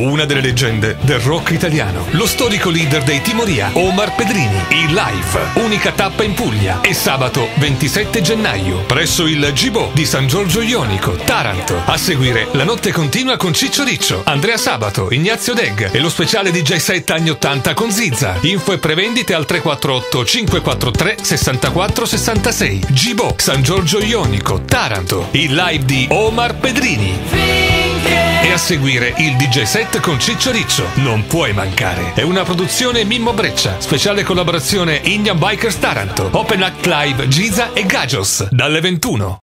una delle leggende del rock italiano, lo storico leader dei Timoria, Omar Pedrini, in live, unica tappa in Puglia, e sabato 27 gennaio, presso il Gibò di San Giorgio Ionico, Taranto. A seguire la notte continua con Ciccio Riccio, Andrea Sabato, Ignazio Deg e lo speciale DJ set anni 80 con Zizza. Info e prevendite al 348 543 64 66. Gibò, San Giorgio Ionico, Taranto. Il live di Omar Pedrini. E a seguire il DJ set con Ciccio Riccio. Non puoi mancare. È una produzione Mimmo Breccia. Speciale collaborazione Indian Bikers Taranto. Open Act Live Giza e Gajos. Dalle 21.